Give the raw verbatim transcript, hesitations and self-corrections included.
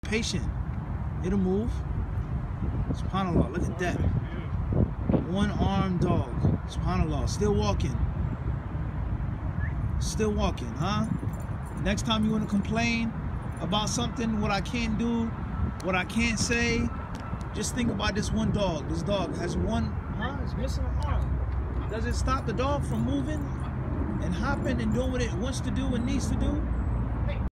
patient. It'll move. SubhanAllah, look at that. One-armed dog. SubhanAllah, still walking. Still walking, huh? Next time you want to complain about something, what I can't do, what I can't say, just think about this one dog. This dog has one, huh? It's missing an arm. Does it stop the dog from moving and hopping and doing what it wants to do and needs to do?